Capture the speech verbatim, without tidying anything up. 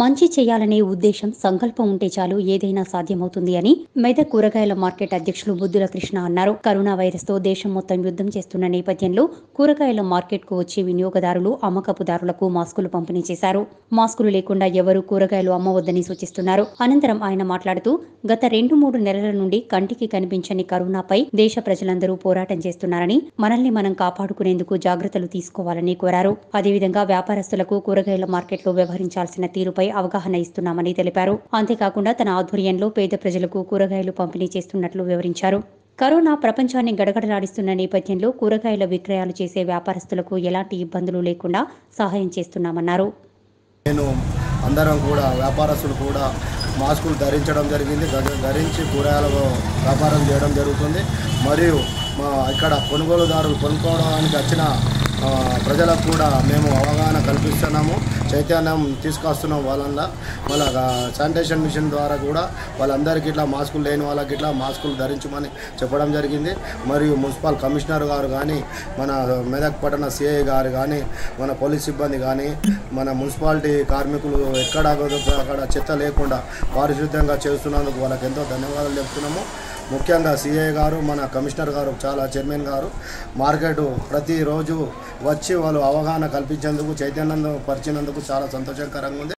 మంచి చేయాలనే ఉద్దేశం, సంకల్పం ఉంటే చాలు ఏదైనా సాధ్యమవుతుంది అని మెదక్ కూరగాయల మార్కెట్ అధ్యక్షులు బుద్దుల కృష్ణ అన్నారు. కరోనా వైరస్ తో దేశం మొత్తం యుద్ధం చేస్తున్న నేపథ్యంలో కూరగాయల మార్కెట్ కు వచ్చే వినియోగదారులు, అమ్మకపుదారులకు మాస్కులు పంపిణీ చేశారు. మాస్కులు లేకుండా ఎవరూ కూరగాయలు అమ్మవద్దని సూచిస్తున్నారు. అనంతరం ఆయన మాట్లాడుతూ, గత రెండు మూడు నెలల నుండి కంటికి కనిపించని కరోనాపై దేశ ప్రజలందరూ పోరాటం చేస్తున్నారని, మనల్ని మనం కాపాడుకునేందుకు జాగ్రత్తలు తీసుకోవాలని కోరారు. అదేవిధంగా వ్యాపారస్తులకు కూరగాయల మార్కెట్లో వ్యవహరించాల్సిన తీరుపై అవగాహన ఇస్తున్నామని తెలిపారు. అంతేకాకుండా తన ఆధ్వర్యంలో పేద ప్రజలకు కూరగాయలు పంపిణీ చేస్తున్నట్లు వివరించారు. కరోనా ప్రపంచాన్ని గడగడలాడిస్తున్న నేపథ్యంలో కూరగాయల విక్రయాలు చేసే వ్యాపారస్తులకు ఎలాంటి ఇబ్బందులు లేకుండా సహాయం చేస్తున్నామన్నారు. నేను అందరం కూడా వ్యాపారస్తులు కూడా మాస్కులు ధరించడం జరిగింది. ధరించి కూరగాయల వ్యాపారం చేయడం జరుగుతుంది. మరియు మా ఇక్కడ కొనుగోలుదారులు కొనుక్కోవడానికి వచ్చిన ప్రజలకు కూడా మేము అవగాహన కల్పిస్తున్నాము, చైతన్యం తీసుకొస్తున్నాం. వాళ్ళ మళ్ళీ శానిటేషన్ మిషన్ ద్వారా కూడా వాళ్ళందరికీ ఇట్లా మాస్కులు లేని వాళ్ళకి ఇట్లా మాస్కులు ధరించమని చెప్పడం జరిగింది. మరియు మున్సిపల్ కమిషనర్ గారు కానీ, మన మెదక్ పట్టణ సిఐ గారు కానీ, మన పోలీస్ సిబ్బంది కానీ, మన మున్సిపాలిటీ కార్మికులు ఎక్కడ అక్కడ చెత్త లేకుండా పారిశుద్ధ్యంగా చేస్తున్నందుకు వాళ్ళకి ఎంతో ధన్యవాదాలు చెప్తున్నాము. ముఖ్యంగా సిఐ గారు, మన కమిషనర్ గారు, చాలా చైర్మన్ గారు మార్కెట్ ప్రతిరోజు వచ్చి వాళ్ళు అవగాహన కల్పించేందుకు, చైతన్యం పరిచినందుకు చాలా సంతోషకరంగా ఉంది.